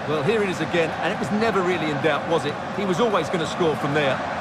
Well, here it is again, and it was never really in doubt, was it? He was always going to score from there.